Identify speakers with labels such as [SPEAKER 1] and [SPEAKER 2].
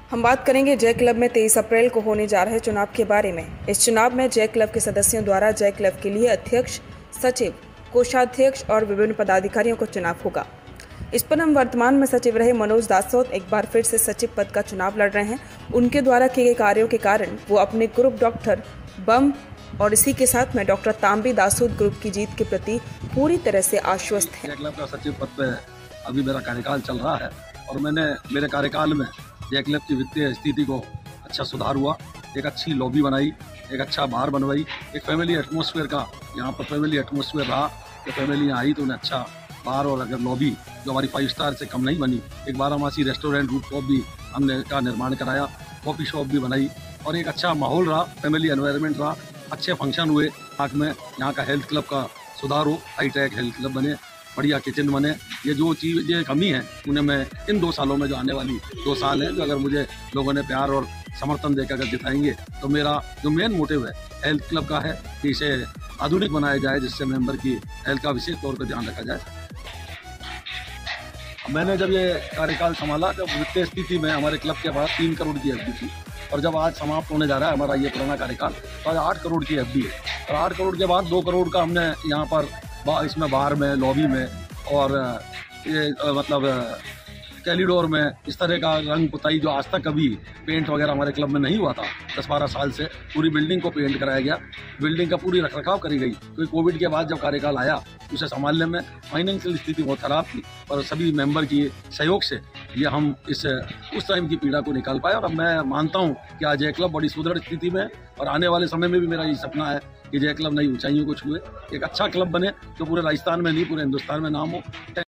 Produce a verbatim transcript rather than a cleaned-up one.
[SPEAKER 1] हम बात करेंगे जय क्लब में तेईस अप्रैल को होने जा रहे चुनाव के बारे में। इस चुनाव में जय क्लब के सदस्यों द्वारा जय क्लब के लिए अध्यक्ष, सचिव, कोषाध्यक्ष और विभिन्न पदाधिकारियों को चुनाव होगा। इस पर हम वर्तमान में सचिव रहे मनोज दासोत एक बार फिर से सचिव पद का चुनाव लड़ रहे हैं। उनके द्वारा किए गए कार्यों के कारण वो अपने ग्रुप डॉक्टर बम और इसी के साथ में डॉक्टर तांबी दासोत ग्रुप की जीत के प्रति पूरी तरह से आश्वस्त हैं।
[SPEAKER 2] जय क्लब का सचिव पद पे अभी मेरा कार्यकाल चल रहा है और मैंने मेरे कार्यकाल में जय क्लब की वित्तीय स्थिति को अच्छा सुधार हुआ, एक अच्छी लॉबी बनाई, एक अच्छा बार बनवाई, एक फैमिली एटमॉस्फेयर का यहाँ पर फैमिली एटमॉस्फेयर रहा कि फैमिली यहाँ आई तो उन्हें अच्छा बार और अगर लॉबी जो हमारी फाइव स्टार से कम नहीं बनी, एक बारहमासी रेस्टोरेंट रूप टॉप भी हमने का निर्माण कराया, कॉफ़ी शॉप भी बनाई और एक अच्छा माहौल रहा, फैमिली एनवायरनमेंट रहा, अच्छे फंक्शन हुए। आग में यहाँ का हेल्थ क्लब का सुधार हो, हाईटेक हेल्थ क्लब बने, बढ़िया किचन बने। ये जो चीज़ ये कमी है उन्हें मैं इन दो सालों में जो आने वाली दो साल है जो अगर मुझे लोगों ने प्यार और समर्थन देकर अगर जिताएंगे तो मेरा जो मेन मोटिव है हेल्थ क्लब का है कि इसे आधुनिक बनाया जाए जिससे मेंबर की हेल्थ का विशेष तौर पर ध्यान रखा जाए। मैंने जब ये कार्यकाल संभाला जब वित्तीय स्थिति में हमारे क्लब के पास तीन करोड़ की एफडी थी और जब आज समाप्त होने जा रहा है हमारा ये पुराना कार्यकाल तो आज आठ करोड़ की एफडी है और आठ करोड़ के बाद दो करोड़ का हमने यहाँ पर इसमें बाहर में लॉबी में और ये मतलब कैलिडोर में इस तरह का रंग पुताई जो आज तक कभी पेंट वगैरह हमारे क्लब में नहीं हुआ था। दस बारह साल से पूरी बिल्डिंग को पेंट कराया गया, बिल्डिंग का पूरी रखरखाव करी गई क्योंकि कोविड के बाद जब कार्यकाल आया उसे संभालने में फाइनेंशियल स्थिति बहुत खराब थी पर सभी मेंबर की सहयोग से ये हम इस उस टाइम की पीड़ा को निकाल पाए और अब मैं मानता हूँ कि आज जय क्लब बड़ी सुदृढ़ स्थिति में और आने वाले समय में भी मेरा ये सपना है कि जय क्लब नई ऊंचाइयों को छुए, एक अच्छा क्लब बने जो पूरे राजस्थान में नहीं पूरे हिंदुस्तान में नाम हो।